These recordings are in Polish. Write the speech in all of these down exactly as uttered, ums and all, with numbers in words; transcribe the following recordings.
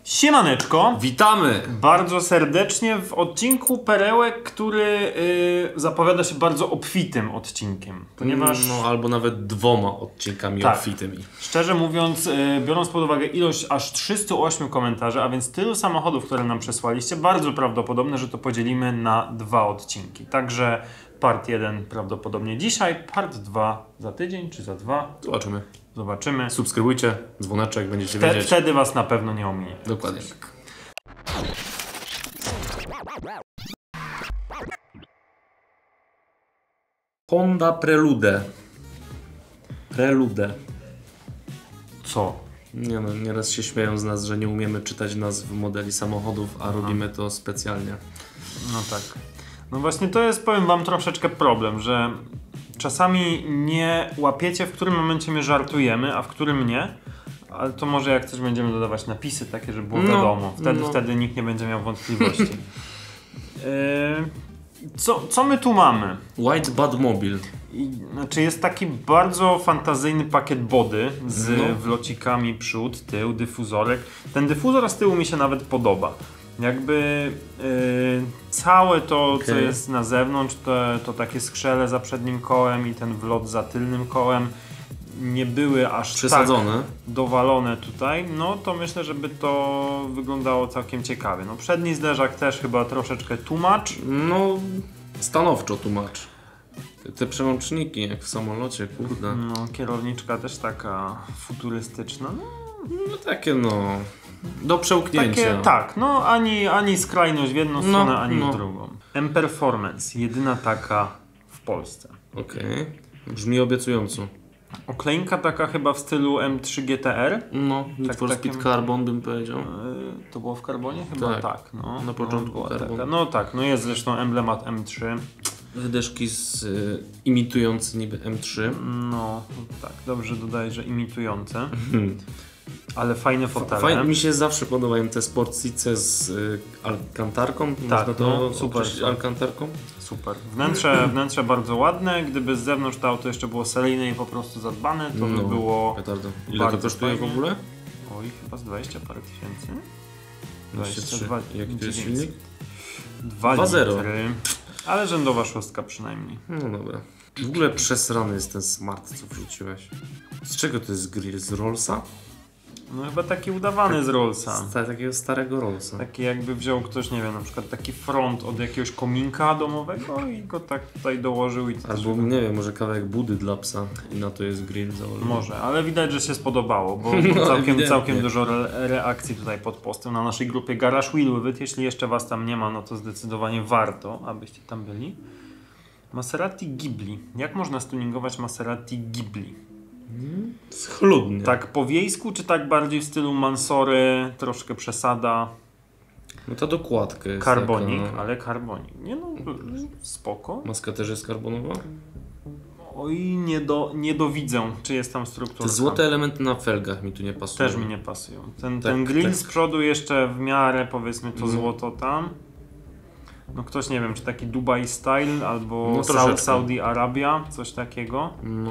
Siemaneczko! Witamy! Bardzo serdecznie w odcinku Perełek, który yy, zapowiada się bardzo obfitym odcinkiem, ponieważ... No, albo nawet dwoma odcinkami tak, obfitymi. Szczerze mówiąc, yy, biorąc pod uwagę ilość aż trzysta osiem komentarzy, a więc tylu samochodów, które nam przesłaliście, bardzo prawdopodobne, że to podzielimy na dwa odcinki. Także part jeden prawdopodobnie dzisiaj, part dwa za tydzień czy za dwa. Zobaczymy. Zobaczymy. Subskrybujcie, dzwoneczek, będziecie Te, wiedzieć. Wtedy was na pewno nie ominie. Dokładnie tak. Honda Prelude. Prelude. Co? Nie no, nieraz się śmieją z nas, że nie umiemy czytać nazw modeli samochodów, a robimy to specjalnie. No tak. No właśnie to jest, powiem wam, troszeczkę problem, że czasami nie łapiecie, w którym momencie my żartujemy, a w którym nie. Ale to może jak coś będziemy dodawać napisy takie, żeby było no, wiadomo. Wtedy, no. wtedy nikt nie będzie miał wątpliwości. yy, co, co my tu mamy? White Badmobile. I, znaczy jest taki bardzo fantazyjny pakiet body z no. wlocikami przód, tył, dyfuzorek. Ten dyfuzor z tyłu mi się nawet podoba. Jakby yy, całe to, okay. co jest na zewnątrz, to, to takie skrzele za przednim kołem i ten wlot za tylnym kołem nie były aż przesadzone, tak dowalone tutaj, no to myślę, żeby to wyglądało całkiem ciekawie. No przedni zderzak też chyba troszeczkę tłumacz. No stanowczo tłumacz. Te, te przełączniki jak w samolocie, kurde. No kierowniczka też taka futurystyczna. No, no takie no... do przełknięcia. Takie, tak, no ani, ani skrajność w jedną no, stronę, ani no. w drugą. M-Performance, jedyna taka w Polsce. Okej, okay. Brzmi obiecująco. Oklejka taka chyba w stylu M trzy G T R. No, Need tak, for takim... Speed Carbon bym powiedział. Yy, to było w karbonie? Chyba tak. tak no. Na początku no, Carbon. Taka. No tak, no jest zresztą emblemat M trzy. Wydeszki z, y, imitujące niby M trzy. No tak, dobrze dodaję, że imitujące. Ale fajne fotele. Fajne, mi się zawsze podobają te sportsice z y, alkantarką. Tak, można to no, super. Alkantarką. Super. Wnętrze, wnętrze bardzo ładne. Gdyby z zewnątrz to auto jeszcze było seryjne i po prostu zadbane, to no, by było. Petardo. Ile to kosztuje w ogóle? Oj, chyba z dwadzieścia parę tysięcy. dwadzieścia trzy. Jaki to jest silnik? dwa zero. Ale rzędowa szóstka przynajmniej. No dobra. W ogóle przesrany jest ten smart, co wrzuciłeś. Z czego to jest grill? Z Rollsa? No chyba taki udawany tak, z Rollsa. Z takiego starego Rollsa. Taki jakby wziął ktoś, nie wiem, na przykład taki front od jakiegoś kominka domowego i go tak tutaj dołożył. I albo też... nie wiem, może kawałek budy dla psa i na to jest grill założony. Może, ale widać, że się spodobało, bo no, całkiem, całkiem dużo re reakcji tutaj pod postem na naszej grupie Garage Wheelwyt. Jeśli jeszcze was tam nie ma, no to zdecydowanie warto, abyście tam byli. Maserati Ghibli. Jak można stuningować Maserati Ghibli? Schludnie. Tak po wiejsku, czy tak bardziej w stylu Mansory, troszkę przesada? No to dokładka jest karbonik, taka... ale karbonik. Nie no, spoko. Maska też jest karbonowa? Oj, nie, do, nie dowidzę, czy jest tam struktura. Te złote elementy na felgach mi tu nie pasują. Też mi nie pasują. Ten, tak, ten grill tak. z przodu jeszcze w miarę, powiedzmy, to mm. złoto tam. No ktoś, nie wiem, czy taki Dubai Style, albo no, Sa Saudi Arabia, coś takiego. No.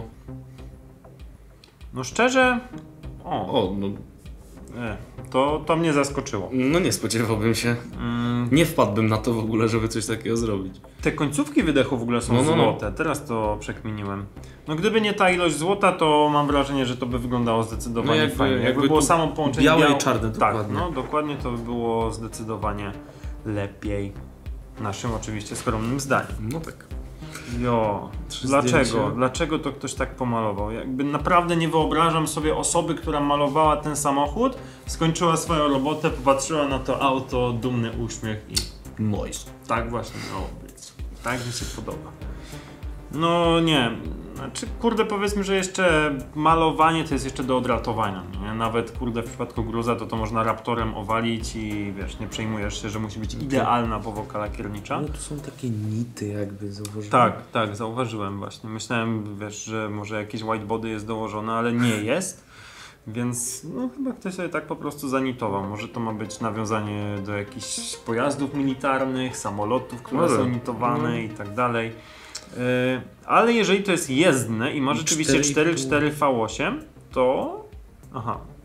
No szczerze, o, o no. e, to, to mnie zaskoczyło. No nie spodziewałbym się. Mm. Nie wpadłbym na to w ogóle, żeby coś takiego zrobić. Te końcówki wydechu w ogóle są no, no, złote, no. Teraz to przekminiłem. No gdyby nie ta ilość złota, to mam wrażenie, że to by wyglądało zdecydowanie no jakby, fajnie. Jakby, jakby było samo połączenie białe biał... i czarne, dokładnie. Tak, no dokładnie to by było zdecydowanie lepiej. Naszym oczywiście skromnym zdaniem. No tak. Jo, dlaczego? Dlaczego to ktoś tak pomalował? Jakby naprawdę nie wyobrażam sobie osoby, która malowała ten samochód, skończyła swoją robotę, popatrzyła na to auto, dumny uśmiech i... Nice. Tak właśnie miało być. Tak mi się podoba. No nie, znaczy kurde powiedzmy, że jeszcze malowanie to jest jeszcze do odratowania, nie? Nawet kurde w przypadku Gruza to to można Raptorem owalić i wiesz, nie przejmujesz się, że musi być idealna powłoka lakiernicza. Ale tu są takie nity jakby, zauważyłem. Tak, tak, zauważyłem właśnie. Myślałem, wiesz, że może jakieś whitebody jest dołożone, ale nie jest. Więc no chyba ktoś sobie tak po prostu zanitował. Może to ma być nawiązanie do jakichś pojazdów militarnych, samolotów, które Może. są nitowane no. i tak dalej. Yy, ale jeżeli to jest jezdne i ma rzeczywiście cztery cztery V osiem, to... Aha,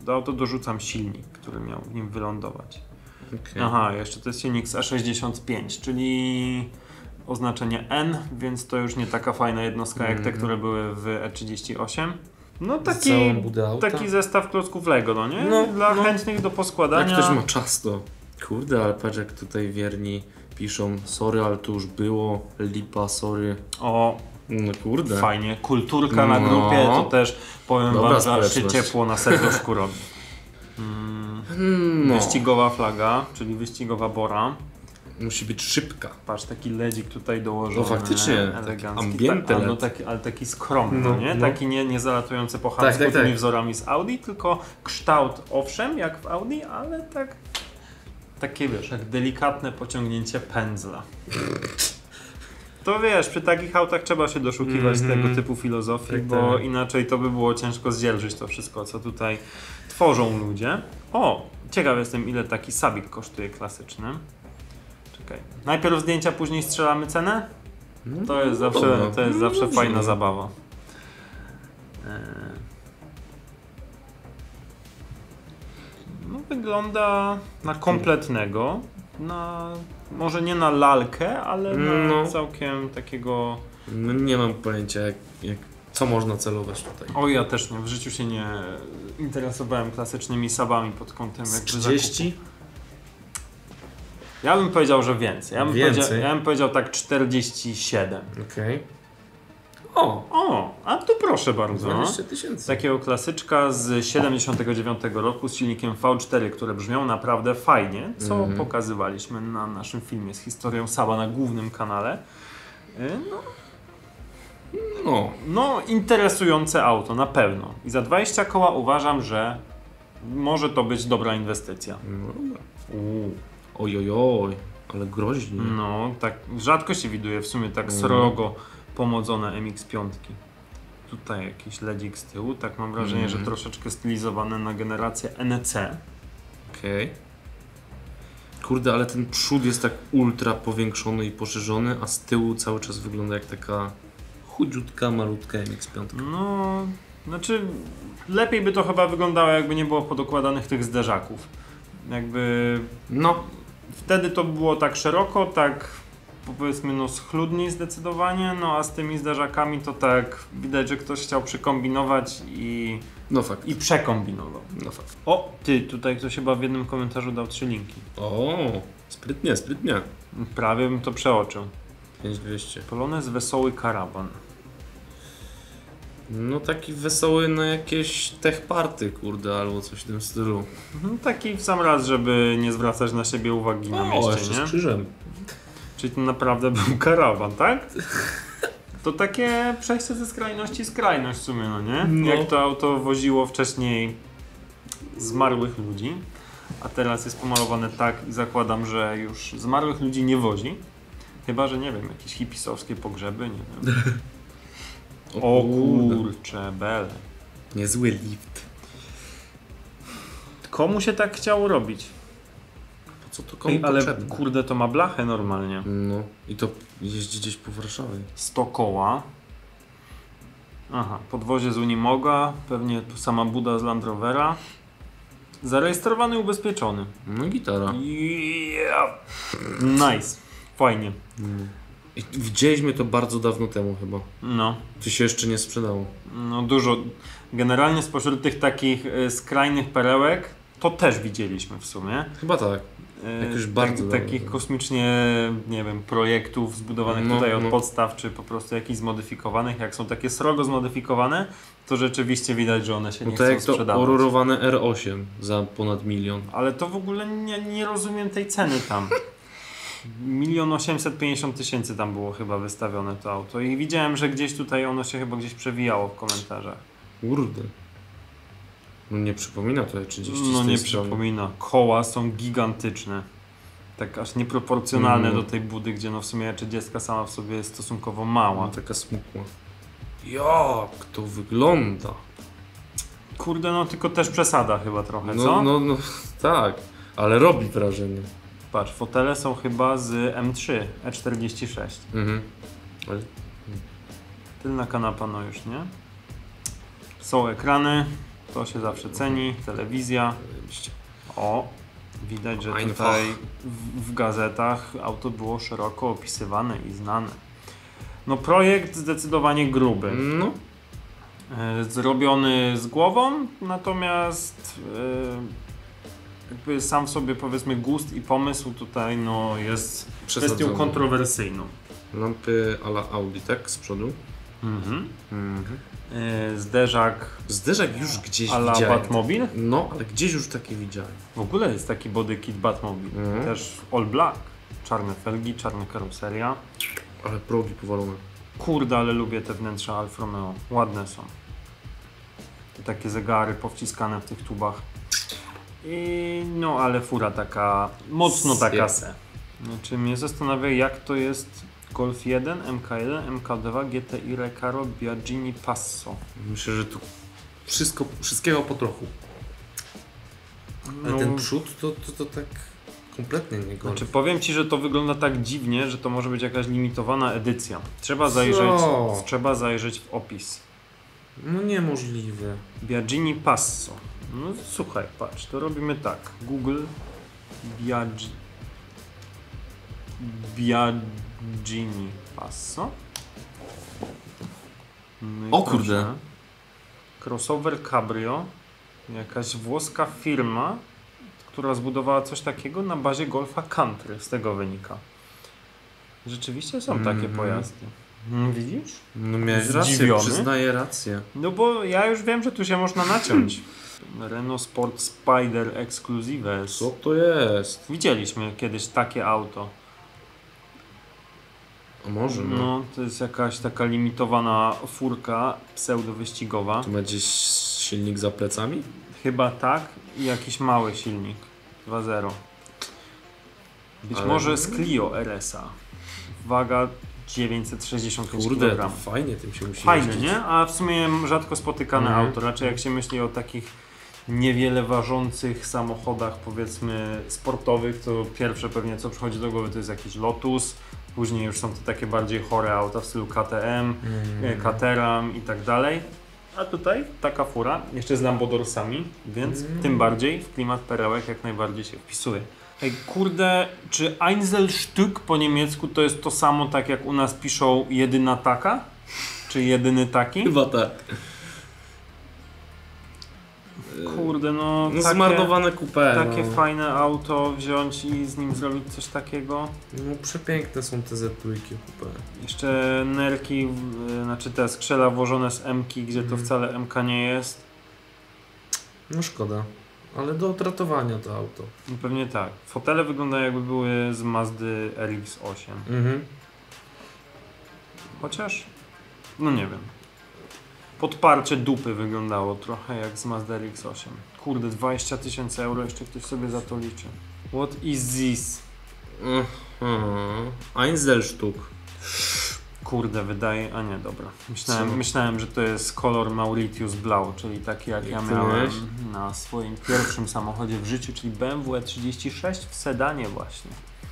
Do auto dorzucam silnik, który miał w nim wylądować. Okay. Aha, jeszcze to jest silnik z E sześćdziesiąt pięć, czyli oznaczenie N, więc to już nie taka fajna jednostka jak te, Mhm. które były w E trzydzieści osiem. No Z taki, całą budę auta. taki zestaw klocków Lego, no nie? No, Dla no. chętnych do Jak poskładania. ktoś ma czas, to kurde, ale patrz jak tutaj wierni piszą, sorry, ale to już było, lipa, sorry. O, No kurde. fajnie. Kulturka na No. grupie, to też powiem Dobra wam, że aż się społeczność. ciepło na serduszku robi. Mm, Hmm, no. Wyścigowa flaga, czyli wyścigowa bora. Musi być szybka. Patrz, taki ledzik tutaj dołożony. No faktycznie, elegancki. taki ambiente Tak, ale, no, L E D. taki, ale taki skromny, No, nie? no. Taki nie, nie zalatujący po chamsku tak, tymi tak. wzorami z Audi, tylko kształt owszem, jak w Audi, ale tak takie wiesz, jak delikatne pociągnięcie pędzla. To wiesz, przy takich autach trzeba się doszukiwać Mhm. tego typu filozofii, Tak, bo tak. inaczej to by było ciężko zdzierżyć to wszystko, co tutaj tworzą ludzie. O, ciekaw jestem, ile taki sabik kosztuje klasyczny. Czekaj. Najpierw zdjęcia, później strzelamy cenę? No, To jest no zawsze, dobra. to jest No zawsze dobrze, fajna no. zabawa. Eee. No, wygląda na kompletnego, na może nie na lalkę, ale na No. całkiem takiego... No, nie mam pojęcia, jak, jak, co można celować tutaj. O, ja też nie, w życiu się nie interesowałem klasycznymi sabami pod kątem Z jakby trzydzieści? zakupu. Ja bym powiedział, że więcej. Ja bym, Więcej? Powiedział, ja bym powiedział tak czterdzieści siedem. Okej. O! O, a tu proszę bardzo. dwadzieścia tysięcy. Takiego klasyczka z siedemdziesiątego dziewiątego roku z silnikiem V cztery, które brzmią naprawdę fajnie, co Mhm. pokazywaliśmy na naszym filmie z historią Saba na głównym kanale. Y, No, No. no, interesujące auto, na pewno. I za dwadzieścia koła uważam, że może to być dobra inwestycja. No dobra. Ojojoj, ale groźnie. No, tak rzadko się widuje w sumie tak Mhm. srogo pomodzone M X pięć. Tutaj jakiś ledzik z tyłu, tak mam wrażenie, Mhm. że troszeczkę stylizowane na generację N C. Okej. Kurde, ale ten przód jest tak ultra powiększony i poszerzony, a z tyłu cały czas wygląda jak taka chudziutka, malutka M X pięć. No, znaczy lepiej by to chyba wyglądało, jakby nie było podokładanych tych zderzaków. Jakby No, wtedy to było tak szeroko, tak powiedzmy no schludniej zdecydowanie, no a z tymi zderzakami to tak widać, że ktoś chciał przykombinować i, no fakt. i przekombinował. No fakt. O, ty, tutaj ktoś chyba w jednym komentarzu dał trzy linki. O, sprytnie, sprytnie. Prawie bym to przeoczył. pięć dwieście. Polonez wesoły karawan. No taki wesoły na jakieś tech party, kurde, albo coś w tym stylu. No, taki w sam raz, żeby nie zwracać na siebie uwagi na O, mieście, jeszcze nie? z krzyżem. Czyli to naprawdę był karawan, tak? To takie przejście ze skrajności w skrajność w sumie, no nie? No. Jak to auto woziło wcześniej zmarłych ludzi, a teraz jest pomalowane tak i zakładam, że już zmarłych ludzi nie wozi. Chyba, że nie wiem, jakieś hipisowskie pogrzeby, nie wiem. O kurde. kurcze, bele. Niezły lift. Komu się tak chciało robić? Po co to komu Ej, ale potrzebne? kurde, to ma blachę normalnie. No i to jeździ gdzieś po Warszawie. sto koła. Aha, podwozie z Unimoga, pewnie tu sama buda z Land Rovera. Zarejestrowany i ubezpieczony. No gitara. Yeah. Nice. Fajnie. I widzieliśmy to bardzo dawno temu chyba. No, To się jeszcze nie sprzedało. no dużo. Generalnie spośród tych takich y, skrajnych perełek to też widzieliśmy w sumie. Chyba tak. Y, Jakoś bardzo dawno. takich kosmicznie, nie wiem, projektów zbudowanych No, tutaj od no. podstaw, czy po prostu jakichś zmodyfikowanych. Jak są takie srogo zmodyfikowane, to rzeczywiście widać, że one się No nie to chcą jak to sprzedawać. orurowane R osiem za ponad milion. Ale to w ogóle nie, nie rozumiem tej ceny tam. Milion osiemset pięćdziesiąt tysięcy tam było chyba wystawione to auto i widziałem, że gdzieś tutaj ono się chyba gdzieś przewijało w komentarzach. Kurde. No nie przypomina to trzydzieści No z tej nie strony. przypomina. Koła są gigantyczne. Tak aż nieproporcjonalne Mm. do tej budy, gdzie no w sumie trzydzieści sama w sobie jest stosunkowo mała. No, taka smukła. Jak to wygląda? Kurde, no tylko też przesada chyba trochę, co? No, no, no tak, ale robi wrażenie. Patrz, fotele są chyba z M trzy E czterdzieści sześć. Mhm. Ale Tylna kanapa, no już nie. Są ekrany. To się zawsze ceni. Telewizja. O, widać, że Einfach. tutaj w, w gazetach auto było szeroko opisywane i znane. No projekt zdecydowanie gruby. No. E, zrobiony z głową, natomiast e, jakby sam w sobie powiedzmy gust i pomysł tutaj no jest kwestią Przesadzony. kontrowersyjną. Lampy a la Audi, tak? Z przodu. Mhm. Mhm. E, zderzak Zderzak już gdzieś a la widziałem. Batmobil. No, ale gdzieś już takie widziałem. W ogóle jest taki body kit Batmobil. Mhm. Też all black. Czarne felgi, czarna karoseria. Ale progi powalone. Kurde, ale lubię te wnętrza Alfa Romeo. Ładne są. Te takie zegary powciskane w tych tubach. I no, ale fura taka, mocno taka se. Znaczy mnie zastanawia, jak to jest Golf jeden, M K jeden, M K dwa, G T I Recaro, Biagini Passo. Myślę, że tu wszystko, wszystkiego po trochu. Ale No, ten przód to, to, to tak kompletnie nie golf. znaczy powiem Ci, że to wygląda tak dziwnie, że to może być jakaś limitowana edycja. Trzeba zajrzeć, Co? trzeba zajrzeć w opis. No niemożliwe. Biagini Passo. No słuchaj, patrz, to robimy tak. Google Biagi... Biagini Passo. No i O proszę. kurde. Crossover Cabrio. Jakaś włoska firma, która zbudowała coś takiego na bazie Golfa Country. Z tego wynika. Rzeczywiście są takie Mhm. pojazdy. Mm, Widzisz? No miałeś rację, Zdziwiony? przyznaję rację. No bo ja już wiem, że tu się można naciąć. Renault Sport Spider Exclusive. Co to jest? Widzieliśmy kiedyś takie auto. A może no. No, to jest jakaś taka limitowana furka pseudo-wyścigowa. Tu ma gdzieś silnik za plecami? Chyba tak i jakiś mały silnik. dwa zero. Być Ale- może z Clio R S A. Waga dziewięćset sześćdziesiąt pięć Kurde, to kilogramów. fajnie tym się musi Fajne, jeździć. nie? A w sumie rzadko spotykane Mhm. auto. Raczej jak się myśli o takich niewiele ważących samochodach, powiedzmy sportowych, to pierwsze pewnie co przychodzi do głowy to jest jakiś Lotus. Później już są to takie bardziej chore auta w stylu K T M, Mm. Caterham i tak dalej. A tutaj taka fura, jeszcze z Lambodorsami, więc Mm. tym bardziej w klimat perełek jak najbardziej się wpisuje. Ej, kurde, czy Einzelstück po niemiecku to jest to samo tak jak u nas piszą jedyna taka? Czy jedyny taki? Chyba tak. Kurde, no, No takie, zmarnowane coupé. takie no. fajne auto wziąć i z nim zrobić coś takiego. No przepiękne są te Z dwa coupé. Jeszcze nerki, w- znaczy te skrzela włożone z M-ki, gdzie to Mhm. wcale M K nie jest. No szkoda. Ale do odratowania to auto. No pewnie tak. Fotele wyglądają jakby były z Mazdy R X osiem. Mhm. Chociaż, no nie wiem. Podparcie dupy wyglądało trochę jak z Mazda R X osiem. Kurde, dwadzieścia tysięcy euro jeszcze ktoś sobie za to liczy. What is this? Mhm. Einzelstück. Kurde, wydaje... A nie, dobra. Myślałem, Co? myślałem, że to jest kolor Mauritius Blau, czyli taki jak, Jak ja ty miałem miałeś? na swoim pierwszym samochodzie w życiu, czyli B M W E trzydzieści sześć w sedanie właśnie.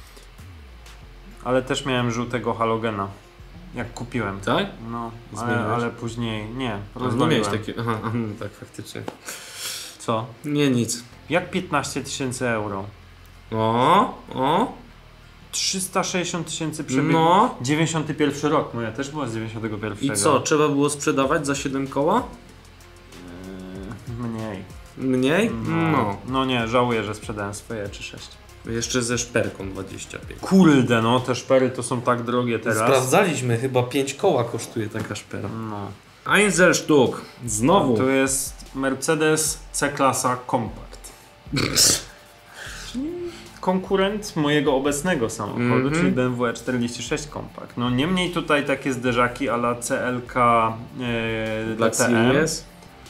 Ale też miałem żółtego halogena, jak kupiłem. Tak? No, ale, Zmieniłeś? ale później nie, No rozwaliłem. miałeś takie... Aha, no tak faktycznie. Co? Nie, nic. Jak piętnaście tysięcy euro? O, o. trzysta sześćdziesiąt tysięcy przebiegów. No. dziewięćdziesiąty pierwszy rok, moja też była z dziewięćdziesiątego pierwszego. I co, trzeba było sprzedawać za siedem koła? Yy, mniej. Mniej? No. No nie, żałuję, że sprzedałem swoje trzy sześć. Jeszcze ze szperką dwadzieścia pięć. Kurde, no te szpery to są tak drogie teraz. Sprawdzaliśmy, chyba pięć koła kosztuje taka szpera. No. Einzelstück. Znowu. To jest Mercedes C-klasa Compact. Czyli konkurent mojego obecnego samochodu, Mhm. czyli B M W E czterdzieści sześć Compact. No niemniej tutaj takie zderzaki a la C L K e, Black D T M. Series.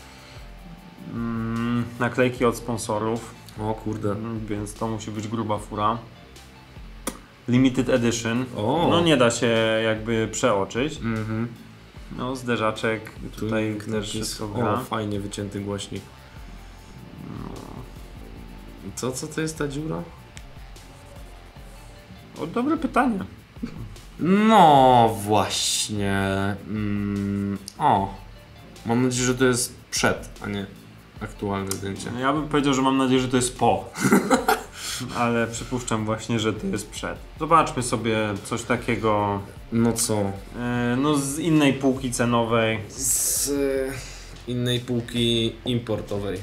Mm, naklejki od sponsorów, O kurde. mm, więc to musi być gruba fura. Limited Edition. O. No nie da się jakby przeoczyć. Mhm. No zderzaczek, tutaj Tu też jest- wszystko gra. O, fajnie wycięty głośnik. Co, co to jest ta dziura? O, dobre pytanie. No właśnie. Mm, o. Mam nadzieję, że to jest przed, a nie. aktualne zdjęcie. Ja bym powiedział, że mam nadzieję, że to jest po. Ale przypuszczam właśnie, że to jest przed. Zobaczmy sobie coś takiego. No co? Yy, no z innej półki cenowej. Z y, innej półki importowej.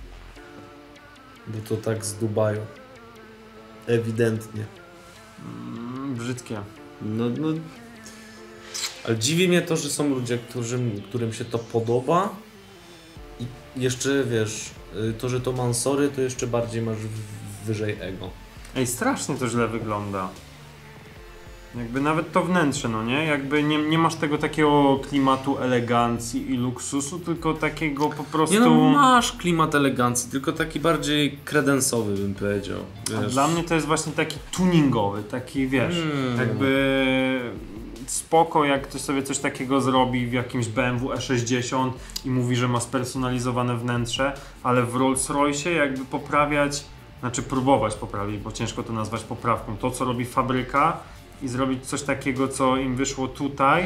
Bo to tak z Dubaju. Ewidentnie. Yy, brzydkie. No, no. Ale dziwi mnie to, że są ludzie, którzy, którym się to podoba. I jeszcze wiesz, to, że to Mansory, to jeszcze bardziej masz wyżej ego. Ej, strasznie to źle wygląda. Jakby nawet to wnętrze, no nie? Jakby nie, nie masz tego takiego klimatu elegancji i luksusu, tylko takiego po prostu... Nie no, masz klimat elegancji, tylko taki bardziej kredensowy bym powiedział. A dla mnie to jest właśnie taki tuningowy, taki wiesz, Hmm. jakby spoko, jak ktoś sobie coś takiego zrobi w jakimś B M W E sześćdziesiąt i mówi, że ma spersonalizowane wnętrze, ale w Rolls Royce jakby poprawiać, znaczy próbować poprawić, bo ciężko to nazwać poprawką, to co robi fabryka i zrobić coś takiego, co im wyszło tutaj,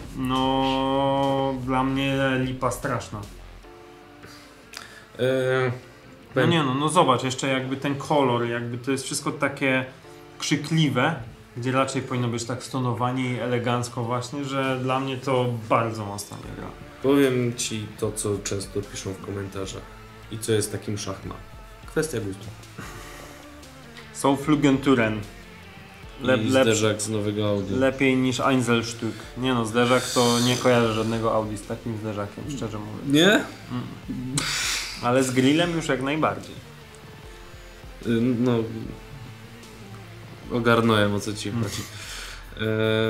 no dla mnie lipa straszna. Eee, No nie no, no zobacz, jeszcze jakby ten kolor, jakby to jest wszystko takie krzykliwe, gdzie raczej powinno być tak stonowanie i elegancko właśnie, że dla mnie to bardzo mocno nie gra. Powiem ci to, co często piszą w komentarzach i co jest takim szachma. Kwestia gustu. Są Flugenturen. Lep, I lep, zderzak z nowego Audi. lepiej niż Einzelstück. Nie no, zderzak to nie kojarzę żadnego Audi z takim zderzakiem, szczerze mówiąc. Nie? Mm. Ale z grillem już jak najbardziej. Y, No... Ogarnąłem, o co ci chodzi. Eee,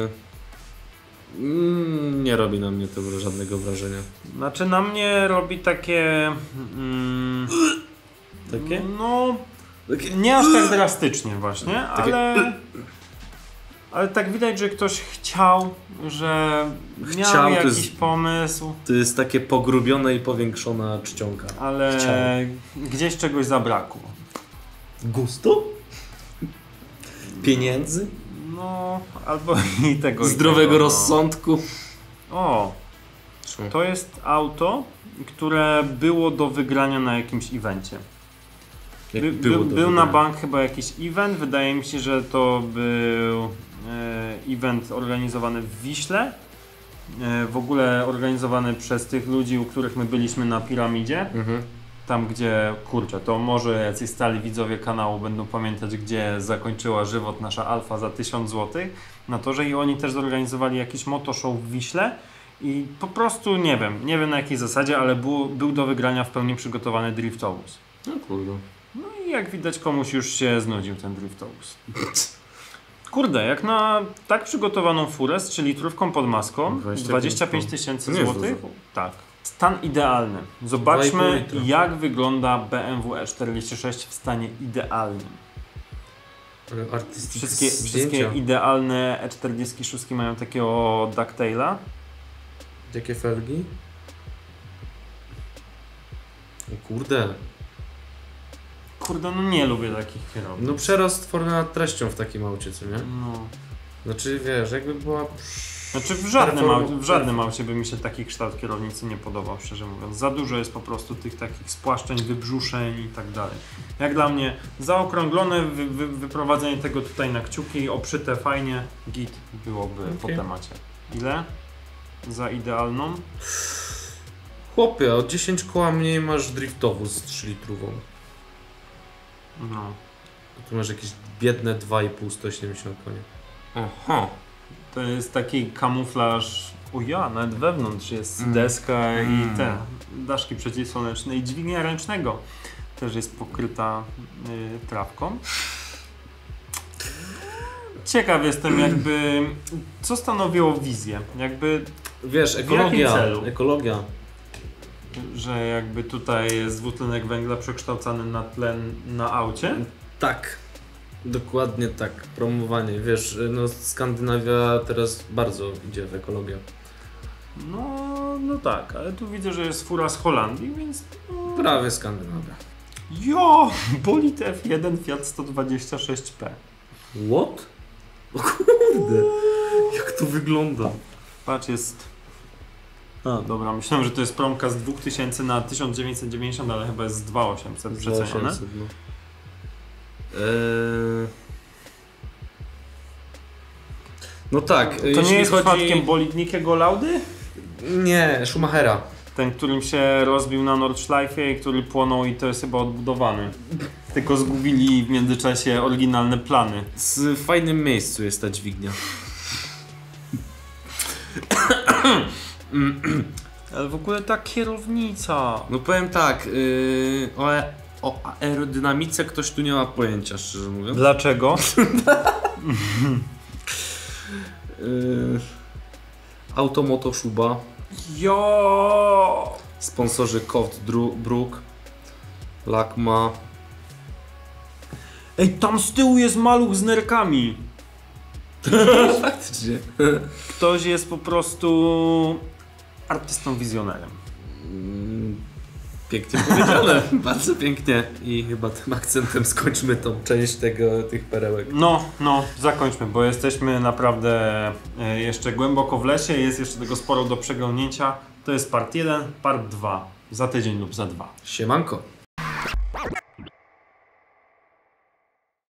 mm, nie robi na mnie to żadnego wrażenia. Znaczy na mnie robi takie... Mm, Takie? No... Takie... Nie aż tak drastycznie właśnie, Takie- ale... Ale tak widać, że ktoś chciał, że miał Chciał, to jakiś jest- pomysł, To jest takie pogrubione i powiększona czcionka. ale Chciał. gdzieś czegoś zabrakło. Gustu? Pieniędzy? No, albo i tego i Zdrowego tego, rozsądku? No. O, to jest auto, które było do wygrania na jakimś evencie. Jak By, było by, do był na wygrania? bank chyba jakiś event, wydaje mi się, że to był e, event organizowany w Wiśle. E, w ogóle organizowany przez tych ludzi, u których my byliśmy na piramidzie. Mhm. Tam gdzie, kurczę, to może jacyś stali widzowie kanału będą pamiętać, gdzie zakończyła żywot nasza Alfa za tysiąc złotych na torze i oni też zorganizowali jakiś motoshow w Wiśle i po prostu nie wiem, nie wiem na jakiej zasadzie, ale było, był do wygrania w pełni przygotowany driftobus. No kurde. No i jak widać komuś już się znudził ten driftobus. Kurde, jak na tak przygotowaną furę z trzy litrówką pod maską, dwadzieścia pięć tysięcy To nie jest złotych, dużo. tak. Stan idealny. dwa i pół Zobaczmy, litra. jak wygląda B M W E czterdzieści sześć w stanie idealnym. Artystyczne Wszystkie, wszystkie idealne E czterdzieści sześć mają takiego ducktaila. Jakie felgi? O kurde. Kurde, no nie lubię takich kierowców. No przerost tworzony nad treścią w takim aucie, co nie? No. Znaczy wiesz, jakby była... Znaczy w żadnym, Perform- aucie, w żadnym aucie by mi się taki kształt kierownicy nie podobał, szczerze mówiąc. Za dużo jest po prostu tych takich spłaszczeń, wybrzuszeń i tak dalej. Jak dla mnie zaokrąglone wy, wy, wyprowadzenie tego tutaj na kciuki, oprzyte fajnie, git byłoby po Okej. temacie. Ile? Za idealną? Chłopie, o dziesięć koła mniej masz driftowóz z trzy litrową. No. Tu masz jakieś biedne dwa i pół, sto siedemdziesiąt koni. Aha. To jest taki kamuflaż. O ja, nawet wewnątrz jest Mm. deska Mm. i te daszki przeciwsłoneczne i dźwignia ręcznego też jest pokryta y, trawką. Ciekaw jestem jakby, co stanowiło wizję, jakby, Wiesz, W ekologia. jakim celu? Ekologia. że jakby tutaj jest dwutlenek węgla przekształcany na tlen na aucie. Tak. Dokładnie tak. Promowanie. Wiesz, no Skandynawia teraz bardzo idzie w ekologię. No, no tak, ale tu widzę, że jest fura z Holandii, więc... No... Prawie Skandynawia. Jo, bolid F jeden Fiat sto dwadzieścia sześć P. What? O kurde. Jak to wygląda? Patrz, jest... A, dobra, myślałem, że to jest promka z dwa tysiące na tysiąc dziewięćset dziewięćdziesiąt, ale chyba jest z dwa tysiące osiemset przecenione. No. Eee... No tak, To jeśli nie jest chodzi... przypadkiem bolid Nickiego Laudy? Nie, Schumachera. Ten, którym się rozbił na Nordschleife i który płonął i to jest chyba odbudowany. Tylko zgubili w międzyczasie oryginalne plany. W fajnym miejscu jest ta dźwignia. Ale w ogóle ta kierownica... No powiem tak, yy, o, e- o aerodynamice ktoś tu nie ma pojęcia, szczerze mówiąc. Dlaczego? Yy, Automoto Shuba, Jo! sponsorzy Koft Dru- Brook, Lakma. Ej, tam z tyłu jest maluch z nerkami. Faktycznie. Ktoś jest po prostu artystą wizjonerem. Mm, Pięknie powiedziane, bardzo pięknie. I chyba tym akcentem skończmy tą część tego, tych perełek. No, no, zakończmy, bo jesteśmy naprawdę e, jeszcze głęboko w lesie, jest jeszcze tego sporo do przeglądnięcia. To jest part jeden, part dwa. Za tydzień lub za dwa. Siemanko.